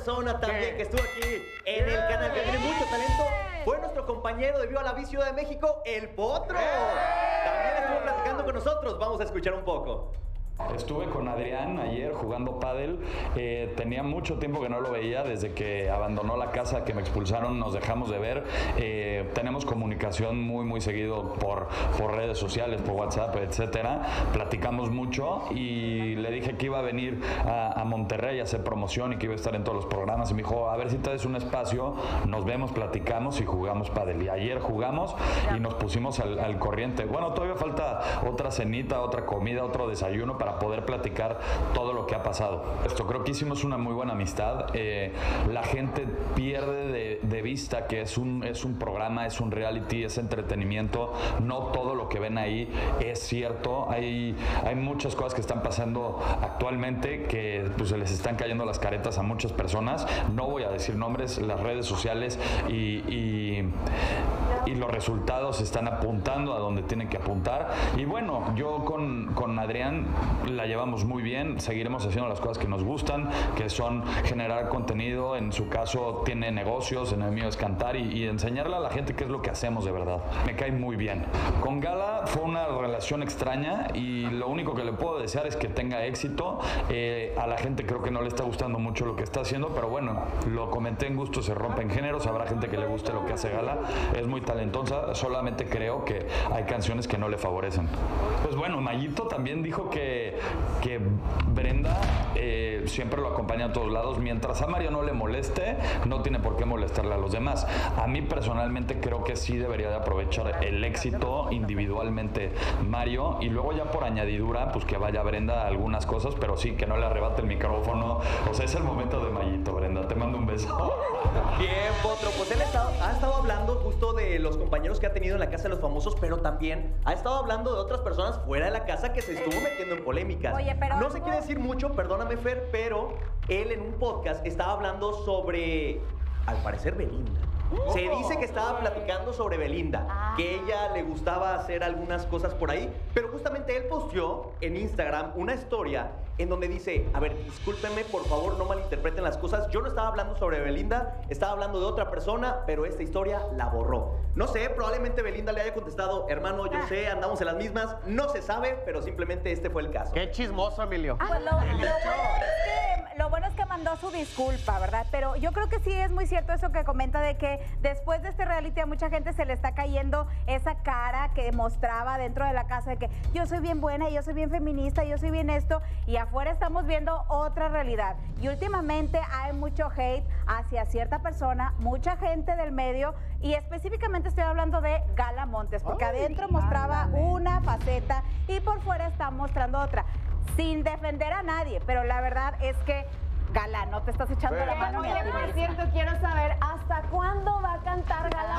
Persona también que estuvo aquí en el canal, que tiene mucho talento, fue nuestro compañero de Viva la Vida Ciudad de México, el Potro. También estuvo platicando con nosotros. Vamos a escuchar un poco. Estuve con Adrián ayer jugando pádel. Tenía mucho tiempo que no lo veía. Desde que abandonó la casa, que me expulsaron, nos dejamos de ver. Tenemos comunicación muy seguido por redes sociales, por WhatsApp, etcétera. Platicamos mucho y le dije que iba a venir a Monterrey a hacer promoción y que iba a estar en todos los programas. Y me dijo, a ver si te des un espacio, nos vemos, platicamos y jugamos pádel. Y ayer jugamos y nos pusimos al corriente. Bueno, todavía falta otra cenita, otra comida, otro desayuno para poder platicar todo lo que ha pasado. Creo que hicimos una muy buena amistad. La gente pierde de vista que es un programa, es un reality, es entretenimiento. No todo lo que ven ahí es cierto. Hay muchas cosas que están pasando actualmente que pues, se les están cayendo las caretas a muchas personas. No voy a decir nombres, las redes sociales y los resultados están apuntando a donde tienen que apuntar. Y bueno, yo con Adrián la llevamos muy bien, seguiremos haciendo las cosas que nos gustan, que son generar contenido. En su caso tiene negocios, en el mío es cantar y enseñarle a la gente qué es lo que hacemos de verdad. Me cae muy bien. Con Gala fue una relación extraña y lo único que le puedo desear es que tenga éxito. A la gente creo que no le está gustando mucho lo que está haciendo, pero bueno, lo comenté en Gusto se rompen géneros, habrá gente que le guste lo que hace Gala, es muy talentosa, solamente creo que hay canciones que no le favorecen. Pues bueno, Mayito también dijo que Brenda siempre lo acompaña a todos lados. Mientras a Mario no le moleste, no tiene por qué molestarle a los demás. A mí personalmente creo que sí debería de aprovechar el éxito individualmente Mario y luego ya por añadidura, pues que vaya Brenda a algunas cosas, pero sí, que no le arrebate el micrófono. O sea, es el momento de Mayito, Brenda. Te mando un beso. Bien, Potro, pues él ha estado hablando justo de los compañeros que ha tenido en la Casa de los Famosos, pero también ha estado hablando de otras personas fuera de la casa que se estuvo metiendo en polémicas. Oye, pero no se quiere decir mucho, perdóname, Fer, pero él en un podcast estaba hablando sobre, al parecer, Belinda. Se dice que estaba platicando sobre Belinda, que ella le gustaba hacer algunas cosas por ahí, pero justamente él posteó en Instagram una historia en donde dice, a ver, discúlpenme, por favor, no malinterpreten las cosas, yo no estaba hablando sobre Belinda, estaba hablando de otra persona, pero esta historia la borró. No sé, probablemente Belinda le haya contestado, hermano, yo sé, andamos en las mismas, no se sabe, pero simplemente este fue el caso. Qué chismoso, Emilio. Pues lo bueno es que mandó su disculpa, ¿verdad? Pero yo creo que sí es muy cierto eso que comenta de que después de este reality a mucha gente se le está cayendo esa cara que mostraba dentro de la casa de que yo soy bien buena, yo soy bien feminista, yo soy bien esto, y afuera estamos viendo otra realidad. Y últimamente hay mucho hate hacia cierta persona, mucha gente del medio, y específicamente estoy hablando de Gala Montes, porque adentro mostraba una faceta y por fuera está mostrando otra. Sin defender a nadie, pero la verdad es que Gala, no te estás echando la mano ni a ti misma. Por cierto, quiero saber ¿hasta cuándo va a cantar Gala?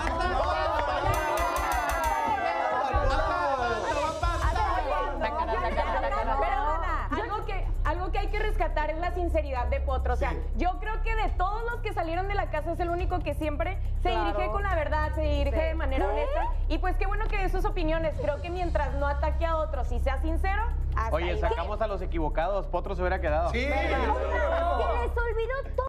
Algo que hay que rescatar es la sinceridad de Potro. O sea, yo creo que de todos los que salieron de la casa es el único que siempre se dirige con la verdad, se dirige de manera honesta. Y pues qué bueno que dé sus opiniones. Creo que mientras no ataque a otros y sea sincero. Oye, sacamos a los equivocados. Potro se hubiera quedado. Sí. Se les olvidó todo.